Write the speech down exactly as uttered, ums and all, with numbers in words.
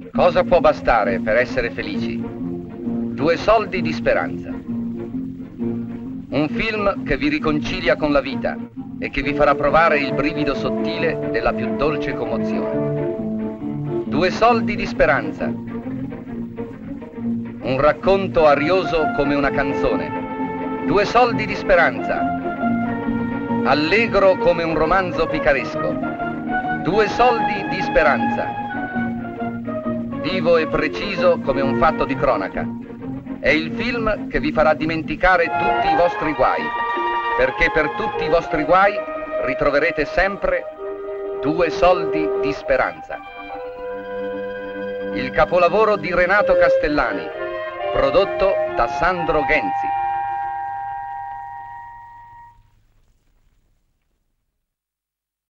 Cosa può bastare per essere felici? Due soldi di speranza. Un film che vi riconcilia con la vita e che vi farà provare il brivido sottile della più dolce commozione. Due soldi di speranza. Un racconto arioso come una canzone. Due soldi di speranza. Allegro come un romanzo picaresco. Due soldi di speranza. Vivo e preciso come un fatto di cronaca. È il film che vi farà dimenticare tutti i vostri guai, perché per tutti i vostri guai ritroverete sempre due soldi di speranza. Il capolavoro di Renato Castellani, prodotto da Sandro Genzi.